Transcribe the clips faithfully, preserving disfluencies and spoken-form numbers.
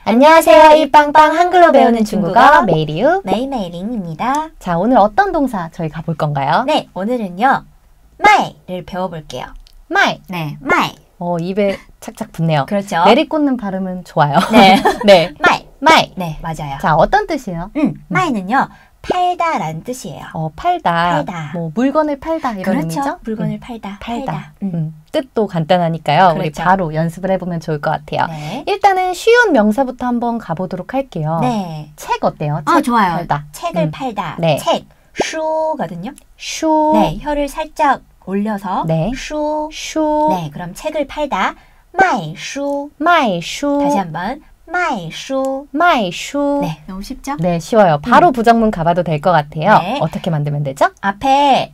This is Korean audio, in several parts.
안녕하세요. 일빵빵 한글로 배우는 중국어 메이리우 메이메이링입니다. 자, 오늘 어떤 동사 저희 가볼 건가요? 네, 오늘은요. 마이를 배워볼게요. 마이. 네, 마이. 어, 입에 착착 붙네요. 그렇죠. 내리꽂는 발음은 좋아요. 네. 네. 마이. 마이. 네, 맞아요. 자, 어떤 뜻이에요? 음, 마이는요. 팔다라는 뜻이에요. 어, 팔다. 팔다. 뭐 물건을 팔다 이런 그렇죠. 의미죠? 물건을 음. 팔다. 팔다. 팔다. 음. 음. 뜻도 간단하니까요. 우리 그렇죠. 바로 연습을 해보면 좋을 것 같아요. 네. 일단은 쉬운 명사부터 한번 가보도록 할게요. 네. 책 어때요? 아, 책 좋아요. 팔다. 책을 음. 팔다. 네. 책. 슈거든요. 슈. 네, 혀를 살짝 올려서 네. 슈. 슈. 네, 그럼 책을 팔다. 마이 슈. 마이 슈. 다시 한번. 마이 슈. 마이 슈. 네, 너무 쉽죠? 네, 쉬워요. 바로 음. 부정문 가봐도 될 것 같아요. 네. 어떻게 만들면 되죠? 앞에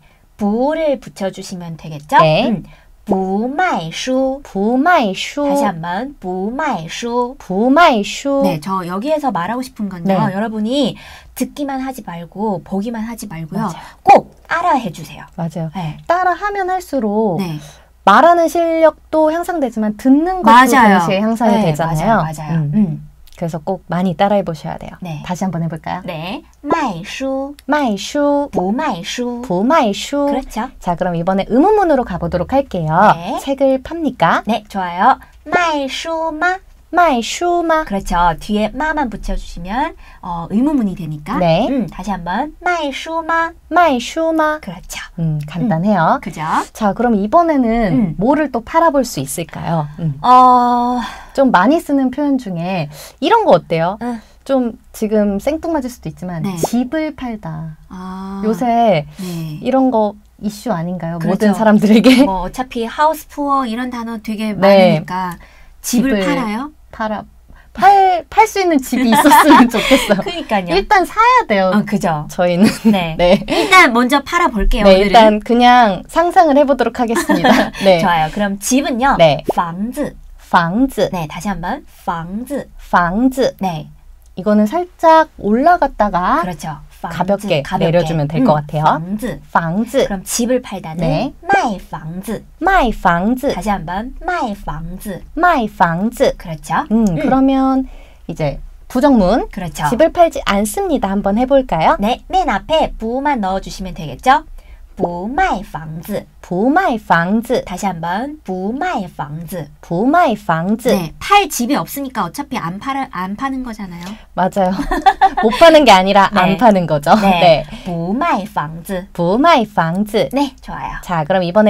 부를 붙여주시면 되겠죠? 네. 음, 不卖书. 부마이 슈. 다시 한번 不卖书. 부마이 슈. 네, 저 여기에서 말하고 싶은 건요. 네. 여러분이 듣기만 하지 말고 보기만 하지 말고요. 맞아요. 꼭 알아해 주세요. 맞아요. 네. 따라 하면 할수록 네. 말하는 실력도 향상되지만 듣는 것도 맞아요. 동시에 향상이 네, 되잖아요. 맞아요. 맞아요. 음. 음. 그래서 꼭 많이 따라해 보셔야 돼요. 네. 다시 한번 해볼까요? 네. 卖书. 마이 슈. 不卖书. 부마이 슈. 그렇죠. 자, 그럼 이번에 의문문으로 가보도록 할게요. 네. 책을 팝니까? 네, 좋아요. 卖书吗? 마이 슈마. 그렇죠. 뒤에 마만 붙여주시면 어, 의문문이 되니까. 네. 음, 다시 한번 卖书吗? 마이 슈마. 그렇죠. 음, 간단해요. 그죠? 자, 그럼 이번에는 음. 뭐를 또 팔아볼 수 있을까요? 음. 어, 좀 많이 쓰는 표현 중에 이런 거 어때요? 응. 좀 지금 생뚱맞을 수도 있지만 네. 집을 팔다. 아, 요새 네. 이런 거 이슈 아닌가요? 그렇죠. 모든 사람들에게 뭐 어차피 하우스 푸어 이런 단어 되게 네. 많으니까 집을, 집을 팔아요? 팔아 팔 팔 수 있는 집이 있었으면 좋겠어요. 그러니까요. 일단 사야 돼요. 어, 그죠. 저희는 네. 네. 일단 먼저 팔아 볼게요. 네, 오늘은. 일단 그냥 상상을 해보도록 하겠습니다. 네. 좋아요. 그럼 집은요. 네. 房子. 房子, 네, 다시 한번 房子. 房子. 네. 이거는 살짝 올라갔다가 그렇죠. 房子. 가볍게, 내려주면 될 것 같아요. 房子. 房子. 그럼 집을 팔다는 네. 卖房子. 卖房子. 다시 한번 卖房子. 卖房子. 그렇죠. 음, 음. 그러면 이제 부정문. 그렇죠. 집을 팔지 않습니다. 한번 해볼까요? 네, 맨 앞에 부만 넣어주시면 되겠죠? 不卖房子. 不卖房子. 다시 한번 不卖房子. 不卖房子. 네, 팔 집이 없으니까 어차피 안 팔, 안 파는 거잖아요. 맞아요. 못 파는 게 아니라 네. 안 파는 거죠. 네, 不卖房子. 不卖房子. 네, 좋아요. 자, 그럼 이번에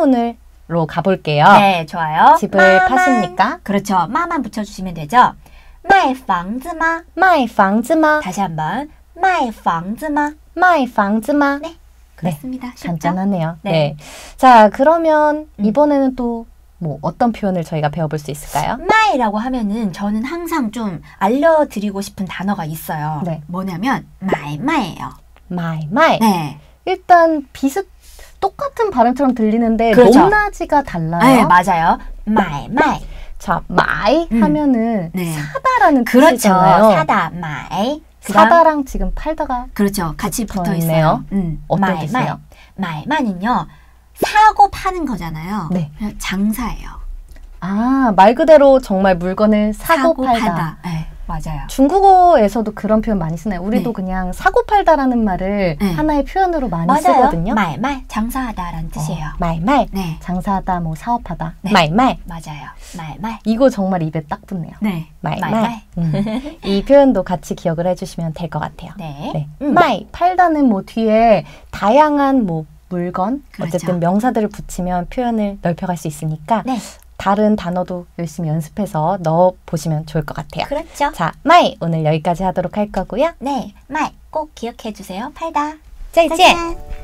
의문문으로 가볼게요. 네, 좋아요. 집을 마만. 파십니까? 그렇죠. 마만 붙여주시면 되죠. 卖房子吗? 卖房子吗? 다시 한번 卖房子吗? 卖房子吗? 네, 그렇습니다. 쉽죠? 간단하네요. 네. 네. 자, 그러면 음. 이번에는 또 뭐 어떤 표현을 저희가 배워볼 수 있을까요? 마이라고 하면은 저는 항상 좀 알려드리고 싶은 단어가 있어요. 네. 뭐냐면 말마예요. 마이 마이. 네. 일단 비슷 똑같은 발음처럼 들리는데 그렇죠. 높낮이가 달라요. 네, 맞아요. 말마이. 자, 마이 음. 하면은 네. 사다라는 그렇죠. 뜻이잖아요. 사다, 마이. 그다음- 사다랑 지금 팔다가 그렇죠. 같이 붙어 붙어 있네요. 있어요. 음, 어떤 말마이. 뜻이에요? 말마는요. 사고 파는 거잖아요. 네. 그냥 장사예요. 아, 말 그대로 정말 물건을 사고, 팔다. 네, 맞아요. 중국어에서도 그런 표현 많이 쓰나요? 우리도 네. 그냥 사고 팔다라는 말을 네. 하나의 표현으로 많이 맞아요. 쓰거든요. 말말 장사하다라는 뜻이에요. 어, 말말. 네, 장사하다, 뭐 사업하다. 네. 말말. 맞아요. 말말. 이거 정말 입에 딱 붙네요. 네, 말말. 말말. 음. 이 표현도 같이 기억을 해주시면 될 것 같아요. 네. 네. 음. 마이, 팔다는 뭐 뒤에 다양한 뭐 물건, 그렇죠. 어쨌든 명사들을 붙이면 표현을 넓혀갈 수 있으니까 네, 다른 단어도 열심히 연습해서 넣어보시면 좋을 것 같아요. 그렇죠. 자, 마이 오늘 여기까지 하도록 할 거고요. 네, 말 꼭 기억해 주세요. 팔다. 再见。 再见。